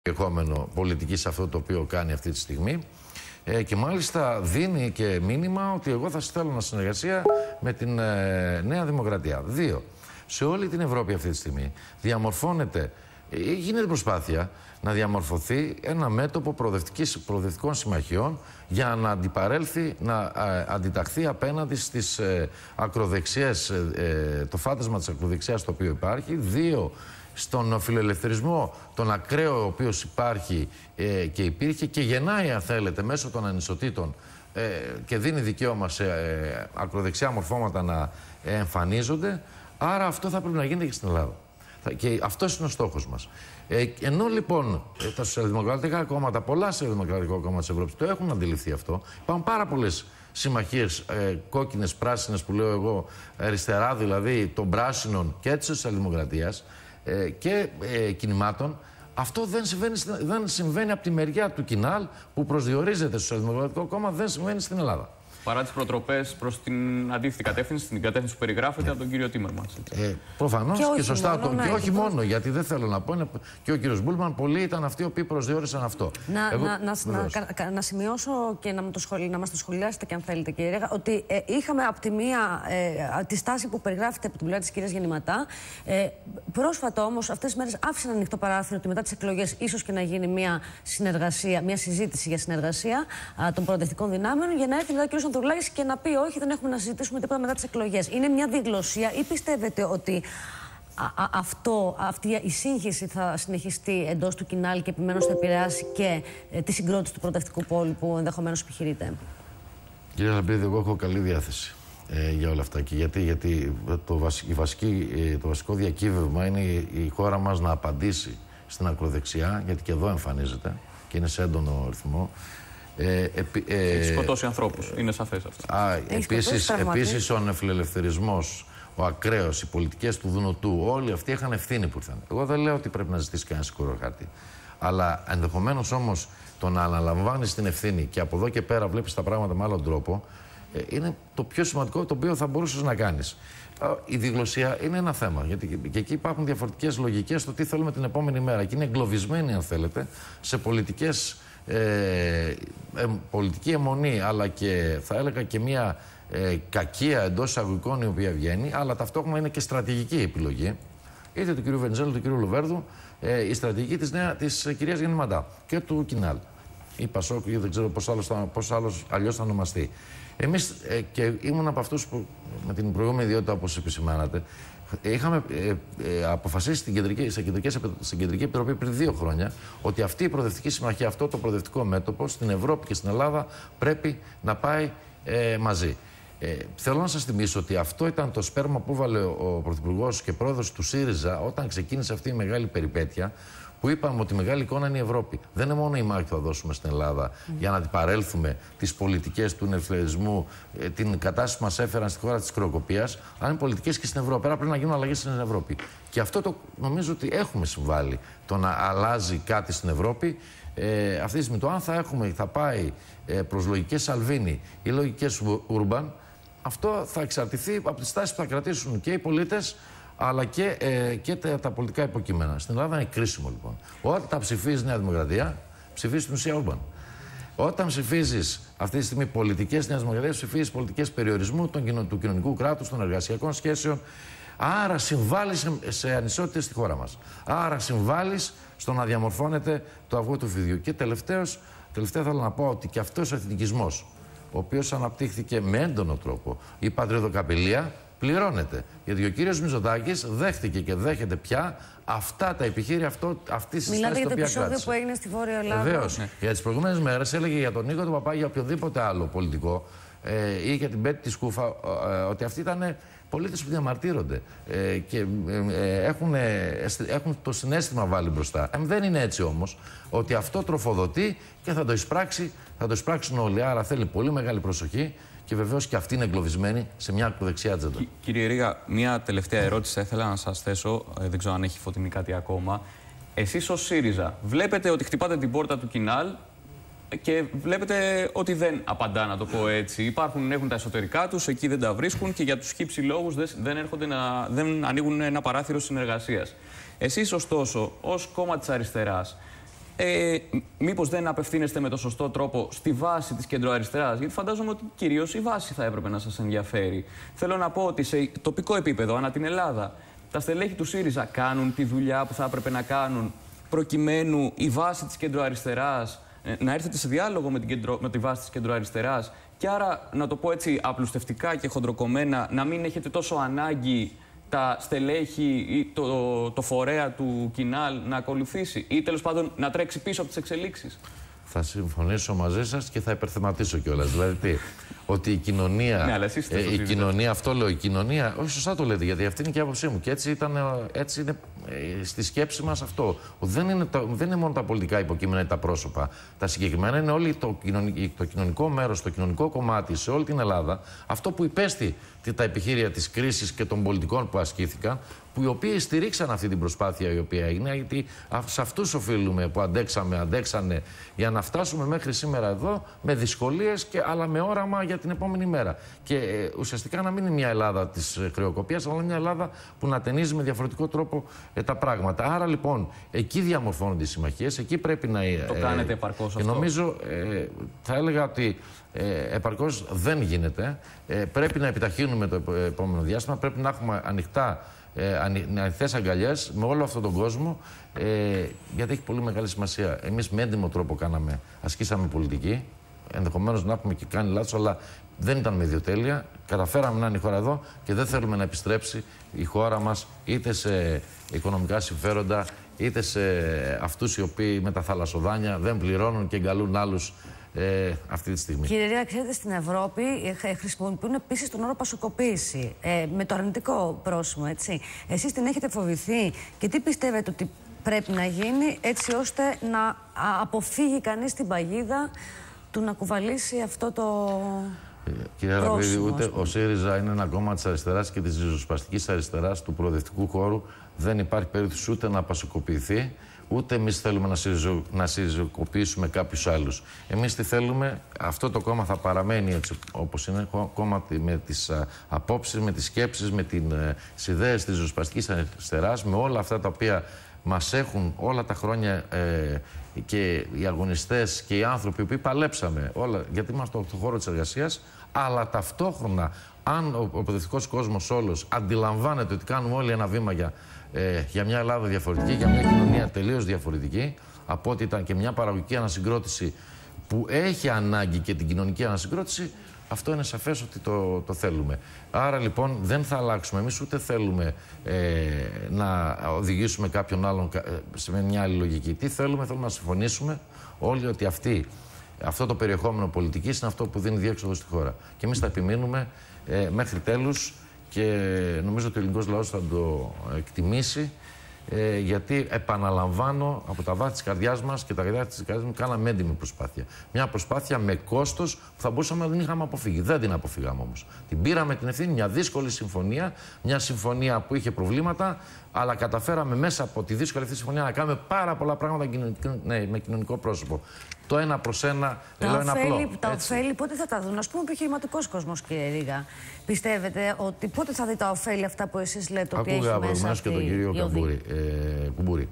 περιεχόμενο πολιτική σε αυτό το οποίο κάνει αυτή τη στιγμή. Και μάλιστα δίνει και μήνυμα ότι εγώ θα θέλω να συνεργασία με την Νέα Δημοκρατία. 2. Σε όλη την Ευρώπη αυτή τη στιγμή διαμορφώνεται, γίνεται προσπάθεια να διαμορφωθεί ένα μέτωπο προοδευτικών συμμαχιών για να αντιπαρέλθει, να αντιταχθεί απέναντι στις ακροδεξιές, το φάντασμα της ακροδεξιάς το οποίο υπάρχει. 2. Στον φιλελευθερισμό, τον ακραίο ο οποίος υπάρχει και υπήρχε και γεννάει, αν θέλετε, μέσω των ανισοτήτων και δίνει δικαίωμα σε ακροδεξιά μορφώματα να εμφανίζονται. Άρα αυτό θα πρέπει να γίνεται και στην Ελλάδα. Και αυτός είναι ο στόχος μας. Ενώ λοιπόν τα σοσιαλδημοκρατικά κόμματα, πολλά σοσιαλδημοκρατικά κόμματα της Ευρώπης το έχουν αντιληφθεί αυτό, υπάρχουν πάρα πολλές συμμαχίες κόκκινες, πράσινες που λέω εγώ, αριστερά δηλαδή των πράσινων και της σοσιαλδημοκρατίας και κινημάτων. Αυτό δεν συμβαίνει από τη μεριά του Κινάλ που προσδιορίζεται στο Σοσιαλδημοκρατικό Κόμμα, δεν συμβαίνει στην Ελλάδα. Παρά τις προτροπές προς την αντίθετη κατεύθυνση, την κατεύθυνση που περιγράφεται από τον κύριο Τίμερμανς. Προφανώς και σωστά. Και όχι μόνο, γιατί δεν θέλω να πω, είναι και ο κύριος Μπούλμαν, πολλοί ήταν αυτοί οι οποίοι προσδιορίσαν αυτό. Να σημειώσω και να μας το σχολιάσετε και αν θέλετε, κύριε Ρέγα, ότι είχαμε από τη μία τη στάση που περιγράφεται από την πλευρά της κυρίας Γεννηματά. Πρόσφατα όμως, αυτές τις μέρες άφησαν ανοιχτό παράθυρο ότι μετά τις εκλογές ίσως και να γίνει μια συζήτηση για συνεργασία των προοδευτικών δυνάμεων, για να έρθει μετά ο κύριος Ανδρουλάκης και να πει όχι, δεν έχουμε να συζητήσουμε τίποτα μετά τις εκλογές. Είναι μια διγλωσία ή πιστεύετε ότι αυτή η σύγχυση θα συνεχιστεί εντός του Κινάλ και επιμένως θα επηρεάσει και τη συγκρότηση του προοδευτικού πόλου που ενδεχομένως επιχειρείται? Κύριε Λαμπρίδη, εγώ έχω καλή διάθεση για όλα αυτά. Και γιατί το βασικό διακύβευμα είναι η χώρα μας να απαντήσει στην ακροδεξιά, γιατί και εδώ εμφανίζεται και είναι σε έντονο ρυθμό. Έχει σκοτώσει ανθρώπους, είναι σαφές αυτό. Επίσης ο νεοφιλελευθερισμός, ο ακραίος, οι πολιτικές του Δουνουτού, όλοι αυτοί είχαν ευθύνη που ήρθαν. Εγώ δεν λέω ότι πρέπει να ζητήσει κανένα σίγουρο χάρτη. Αλλά ενδεχομένως όμως το να αναλαμβάνεις την ευθύνη και από εδώ και πέρα βλέπεις τα πράγματα με άλλον τρόπο, είναι το πιο σημαντικό το οποίο θα μπορούσες να κάνεις. Η διγλωσία είναι ένα θέμα, γιατί και εκεί υπάρχουν διαφορετικές λογικές στο τι θέλουμε την επόμενη μέρα. Και είναι εγκλωβισμένοι, αν θέλετε, σε πολιτική αιμονή, αλλά και θα έλεγα και μια κακία εντός εισαγωγικών η οποία βγαίνει, αλλά ταυτόχρονα είναι και στρατηγική επιλογή, είτε του κ. Βενιζέλου, του κ. Λοβέρδου, η στρατηγική της κυρίας Γεννηματά και του Κινάλ. Ή Πασόκ, ή δεν ξέρω πώς αλλιώς θα ονομαστεί. Εμείς, και ήμουν από αυτούς που με την προηγούμενη ιδιότητα, όπως επισημάνατε, είχαμε αποφασίσει στην Κεντρική Επιτροπή πριν 2 χρόνια ότι αυτή η προοδευτική συμμαχία, αυτό το προοδευτικό μέτωπο στην Ευρώπη και στην Ελλάδα πρέπει να πάει μαζί. Θέλω να σας θυμίσω ότι αυτό ήταν το σπέρμα που έβαλε ο Πρωθυπουργός και πρόεδρος του ΣΥΡΙΖΑ όταν ξεκίνησε αυτή η μεγάλη περιπέτεια, που είπαμε ότι η μεγάλη εικόνα είναι η Ευρώπη. Δεν είναι μόνο η μάχη που θα δώσουμε στην Ελλάδα για να αντιπαρέλθουμε τις πολιτικές του νεοφιλελευθερισμού, την κατάσταση που μας έφεραν στη χώρα της χρεοκοπίας, αλλά είναι πολιτικές και στην Ευρώπη. Άρα πρέπει να γίνουν αλλαγές στην Ευρώπη. Και αυτό το νομίζω ότι έχουμε συμβάλει, το να αλλάζει κάτι στην Ευρώπη. Αυτή τη στιγμή το αν θα πάει προς λογικές Σαλβίνη ή λογικές Ούρμπαν, αυτό θα εξαρτηθεί από τις τάσεις που θα κρατήσουν και οι πολίτες, αλλά και τα πολιτικά υποκείμενα. Στην Ελλάδα είναι κρίσιμο λοιπόν. Όταν ψηφίζει Νέα Δημοκρατία, ψηφίζει την ουσία Ούρμπαν. Όταν ψηφίζει αυτή τη στιγμή πολιτικές Νέα Δημοκρατία, ψηφίζει πολιτικές περιορισμού του κοινωνικού κράτους, των εργασιακών σχέσεων. Άρα συμβάλλει σε ανισότητες στη χώρα μας. Άρα συμβάλλει στο να διαμορφώνεται το αυγό του φιδιού. Και τελευταία θέλω να πω ότι και αυτός ο εθνικισμός, ο οποίος αναπτύχθηκε με έντονο τρόπο, η πατριωτοκαπηλεία, πληρώνεται. Γιατί ο κύριος Μητσοτάκης δέχτηκε και δέχεται πια αυτά τα επιχείρια, αυτή τη συστάση. Μιλάτε για το επεισόδιο που έγινε στη Βόρεια Ελλάδα. Βεβαίως. Για τις προηγούμενες μέρες έλεγε για τον Νίκο του Παπά, για οποιοδήποτε άλλο πολιτικό ή για την Πέτη τη Σκούφα, ότι αυτοί ήταν πολίτες που διαμαρτύρονται και έχουν το συναίσθημα βάλει μπροστά. Δεν είναι έτσι όμως, ότι αυτό τροφοδοτεί και θα το εισπράξουν όλοι. Άρα θέλει πολύ μεγάλη προσοχή. Και βεβαίως και αυτή είναι εγκλωβισμένη σε μια ακροδεξιά ατζέντα. Κύριε Ρήγα, μια τελευταία ερώτηση θα ήθελα να σας θέσω. Δεν ξέρω αν έχει Φωτεινή κάτι ακόμα. Εσείς ως ΣΥΡΙΖΑ βλέπετε ότι χτυπάτε την πόρτα του Κινάλ και βλέπετε ότι δεν απαντά, να το πω έτσι. Έχουν τα εσωτερικά τους, εκεί δεν τα βρίσκουν και για τους χύψη λόγους δεν ανοίγουν ένα παράθυρο συνεργασίας. Εσείς ωστόσο, ως κόμμα της αριστεράς, μήπως δεν απευθύνεστε με το σωστό τρόπο στη βάση της κεντροαριστεράς? Γιατί φαντάζομαι ότι κυρίως η βάση θα έπρεπε να σας ενδιαφέρει. Θέλω να πω ότι σε τοπικό επίπεδο, ανά την Ελλάδα, τα στελέχη του ΣΥΡΙΖΑ κάνουν τη δουλειά που θα έπρεπε να κάνουν, προκειμένου η βάση της κεντροαριστεράς να έρθετε σε διάλογο με τη βάση της κεντροαριστεράς, και άρα, να το πω έτσι απλουστευτικά και χοντροκομμένα, να μην έχετε τόσο ανάγκη τα στελέχη ή το φορέα του Κινάλ να ακολουθήσει, ή τέλος πάντων να τρέξει πίσω από τις εξελίξεις? Θα συμφωνήσω μαζί σας και θα υπερθεματίσω κιόλας. Δηλαδή τι, ότι η κοινωνία. Ναι, αλλά εσείς η κοινωνία, αυτό λέω, η κοινωνία. Όχι, σωστά το λέτε, γιατί αυτή είναι και η άποψή μου. Και έτσι είναι στη σκέψη μας αυτό. Δεν είναι μόνο τα πολιτικά υποκείμενα ή τα πρόσωπα. Τα συγκεκριμένα είναι όλο το κοινωνικό μέρος, το κοινωνικό κομμάτι σε όλη την Ελλάδα. Αυτό που υπέστη τα επιχείρια της κρίσης και των πολιτικών που ασκήθηκαν, που οι οποίοι στηρίξαν αυτή την προσπάθεια η οποία έγινε, γιατί σε αυτούς οφείλουμε που αντέξανε για να φτάσουμε μέχρι σήμερα εδώ με δυσκολίες, αλλά με όραμα για την επόμενη μέρα. Και ουσιαστικά να μην είναι μια Ελλάδα της χρεοκοπίας, αλλά μια Ελλάδα που να ταινίζει με διαφορετικό τρόπο τα πράγματα. Άρα λοιπόν, εκεί διαμορφώνονται οι συμμαχίες, εκεί πρέπει να. Το κάνετε επαρκώς αυτό? Και νομίζω, θα έλεγα ότι επαρκώς δεν γίνεται. Πρέπει να επιταχύνουμε το επόμενο διάστημα, πρέπει να έχουμε ανοιχτές αγκαλιές με όλο αυτόν τον κόσμο, γιατί έχει πολύ μεγάλη σημασία. Εμείς με έντιμο τρόπο ασκήσαμε πολιτική, ενδεχομένως να έχουμε και κάνει λάθος, αλλά δεν ήταν με ιδιοτέλεια. Καταφέραμε να είναι η χώρα εδώ και δεν θέλουμε να επιστρέψει η χώρα μας είτε σε οικονομικά συμφέροντα, είτε σε αυτούς οι οποίοι με τα θαλασσοδάνεια δεν πληρώνουν και εγκαλούν άλλους αυτή τη στιγμή. Κύριε Ρήγα, ξέρετε, στην Ευρώπη χρησιμοποιούν επίσης τον όρο πασοκοποίηση, με το αρνητικό πρόσημο, έτσι. Εσείς την έχετε φοβηθεί και τι πιστεύετε ότι πρέπει να γίνει έτσι ώστε να αποφύγει κανείς την παγίδα του να κουβαλήσει αυτό το Κύριε Αραβίδη, ούτε ο ΣΥΡΙΖΑ είναι ένα κόμμα της αριστεράς και της ριζοσπαστικής αριστεράς του προοδευτικού χώρου. Δεν υπάρχει περίπτωση ούτε να πασοκοποιηθεί, ούτε εμείς θέλουμε να συριζοκοποιήσουμε κάποιους άλλους. Εμείς τι θέλουμε, αυτό το κόμμα θα παραμένει έτσι όπως είναι, κόμμα με τις απόψεις, με τις σκέψεις, με τις ιδέες της ριζοσπαστικής αριστεράς, με όλα αυτά τα οποία μας έχουν όλα τα χρόνια και οι αγωνιστές και οι άνθρωποι που παλέψαμε όλα, γιατί είμαστε στον χώρο της εργασίας, αλλά ταυτόχρονα αν ο προοδευτικός κόσμος όλος αντιλαμβάνεται ότι κάνουμε όλοι ένα βήμα για μια Ελλάδα διαφορετική, για μια κοινωνία τελείως διαφορετική από ό,τι ήταν και μια παραγωγική ανασυγκρότηση που έχει ανάγκη και την κοινωνική ανασυγκρότηση, αυτό είναι σαφές ότι το θέλουμε. Άρα λοιπόν δεν θα αλλάξουμε εμείς, ούτε θέλουμε να οδηγήσουμε κάποιον άλλον σε μια άλλη λογική. Τι θέλουμε, θέλουμε να συμφωνήσουμε όλοι ότι αυτό το περιεχόμενο πολιτικής είναι αυτό που δίνει διέξοδο στη χώρα. Και εμείς θα επιμείνουμε μέχρι τέλους και νομίζω ότι ο ελληνικός λαός θα το εκτιμήσει, γιατί επαναλαμβάνω από τα βάθη της καρδιάς μας και τα καρδιά της καρδιάς μου κάναμε έντιμη προσπάθεια. Μια προσπάθεια με κόστος που θα μπορούσαμε να την είχαμε αποφύγει. Δεν την αποφύγαμε όμως. Την πήραμε την ευθύνη, μια δύσκολη συμφωνία, μια συμφωνία που είχε προβλήματα, αλλά καταφέραμε μέσα από τη δύσκολη αυτή συμφωνία να κάνουμε πάρα πολλά πράγματα με κοινωνικό πρόσωπο. Το ένα προς ένα, λέω είναι απλό. Τα ωφέλη πότε θα τα δουν, ας πούμε, ο επιχειρηματικός κόσμος, κύριε Ρήγα? Πιστεύετε ότι πότε θα δει τα ωφέλη αυτά που εσείς λέτε ότι έχει μέσα? Ακούγα προηγουμένως και τον κύριο Κουμπούρη.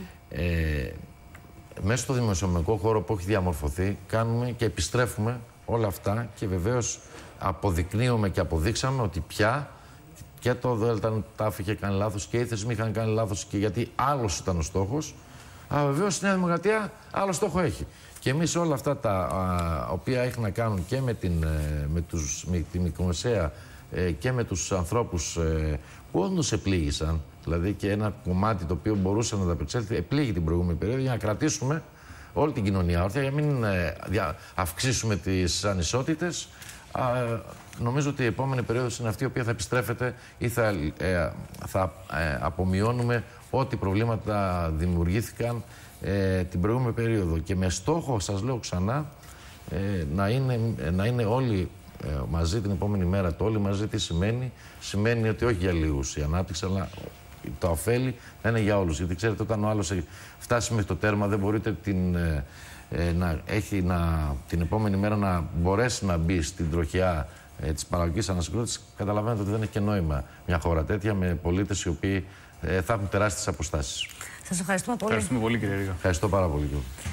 Μέσα στο δημοσιονομικό χώρο που έχει διαμορφωθεί, κάνουμε και επιστρέφουμε όλα αυτά και βεβαίως αποδεικνύουμε και αποδείξαμε ότι πια και το ΔΕΛΤΑ είχε κάνει λάθος και οι θεσμοί είχαν κάνει λάθος, και γιατί άλλος ήταν ο στόχος. Αλλά βεβαίως η Νέα Δημοκρατία άλλο στόχο έχει. Και εμείς όλα αυτά τα οποία έχει να κάνουν και με την μικρομεσαία και με τους ανθρώπους που όντως επλήγησαν, δηλαδή και ένα κομμάτι το οποίο μπορούσε να ανταπεξέλθει, επλήγει την προηγούμενη περίοδο, για να κρατήσουμε όλη την κοινωνία όρθια, για να μην αυξήσουμε τις ανισότητες. Νομίζω ότι η επόμενη περίοδος είναι αυτή η οποία θα επιστρέφεται ή θα απομειώνουμε ό,τι προβλήματα δημιουργήθηκαν την προηγούμενη περίοδο. Και με στόχο, σας λέω ξανά, να είναι όλοι μαζί την επόμενη μέρα. Το όλοι μαζί τι σημαίνει? Σημαίνει ότι όχι για λίγους η ανάπτυξη, αλλά τα ωφέλη θα είναι για όλους. Γιατί ξέρετε, όταν ο άλλος έχει φτάσει μέχρι το τέρμα, δεν μπορείτε την επόμενη μέρα να μπορέσει να μπει στην τροχιά της παραγωγικής ανασυγκρότησης. Καταλαβαίνετε ότι δεν έχει και νόημα μια χώρα τέτοια με πολίτες οι οποίοι θα έχουν τεράστιες αποστάσεις. Σας ευχαριστούμε πολύ. Ευχαριστούμε πολύ, κύριε Ρίγα. Ευχαριστώ πάρα πολύ.